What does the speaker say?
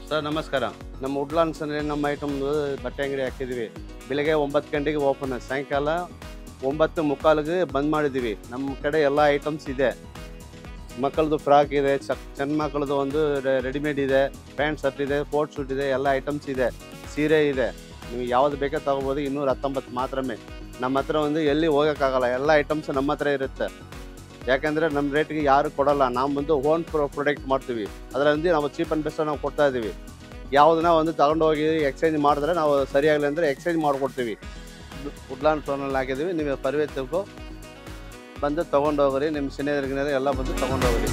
Sir ನಮಸ್ಕಾರ. ನಮ್ಮ ವುಡ್ಲಾಂಡ್ಸಲ್ಲಿ ನಮ್ಮ ಐಟಮ್ ಬಟ್ಟೆ ಅಂಗಡಿ ಹಾಕಿದ್ದೀವಿ. ಬೆಳಗ್ಗೆ 9 ಗಂಟೆಗೆ ಓಪನ್, ಸಾಯಂಕಾಲ 9:45ಗೆ ಬಂದ್ ಮಾಡಿದ್ದೀವಿ. ನಮ್ಮ ಕಡೆ ಎಲ್ಲ ಐಟಮ್ಸ್ ಇದೆ. ಮಕ್ಕಳದು ಫ್ರಾಕ್ ಇದೆ, ಸಣ್ಣ ಮಕ್ಕಳದು ಒಂದು ರೆಡಿಮೇಡ್ ಇದೆ, ಪ್ಯಾಂಟ್ ಶರ್ಟ್ ಇದೆ, ಕೋಟ್ ಶೂಟ್ ಇದೆ, ಎಲ್ಲ ಐಟಮ್ಸ್ ಇದೆ. ಸೀರೆ ಇದೆ, ನೀವು ಯಾವ್ದು ಬೇಕೋ ತೊಗೋಬೋದು. 219 ಮಾತ್ರನೇ. ನಮ್ಮ ಹತ್ರ ಒಂದು ಎಲ್ಲಿ ಹೋಗೋಕ್ಕಾಗಲ್ಲ, ಎಲ್ಲ ಐಟಮ್ಸ್ ನಮ್ಮ ಹತ್ರ ಇರುತ್ತೆ. ಯಾಕಂದರೆ ನಮ್ಮ ರೇಟ್ಗೆ ಯಾರು ಕೊಡೋಲ್ಲ. ನಾವು ಒಂದು ಓನ್ ಪ್ರೊಡಕ್ಟ್ ಮಾಡ್ತೀವಿ. ಅದರಲ್ಲಿ ನಾವು ಚೀಪ್ ಆ್ಯಂಡ್ ಬೆಸ್ಟ್ ನಾವು ಕೊಡ್ತಾ ಇದ್ದೀವಿ. ಯಾವುದನ್ನ ಒಂದು ತಗೊಂಡೋಗಿ ಎಕ್ಸ್ಚೇಂಜ್ ಮಾಡಿದ್ರೆ ನಾವು ಸರಿಯಾಗಲಿ ಅಂದರೆ ಎಕ್ಸ್ಚೇಂಜ್ ಮಾಡಿಕೊಡ್ತೀವಿ. ವುಡ್ಲಾಂಡ್ ಟೋನಲ್ಲಿ ಹಾಕಿದ್ದೀವಿ. ನೀವು ಪರಿವೇತಕ್ಕೂ ಬಂದು ತೊಗೊಂಡೋಗ್ರಿ. ನಿಮ್ಮ ಸಿನಿಯರ್ಗಿನ ಎಲ್ಲ ಬಂದು ತೊಗೊಂಡೋಗ್ರಿ.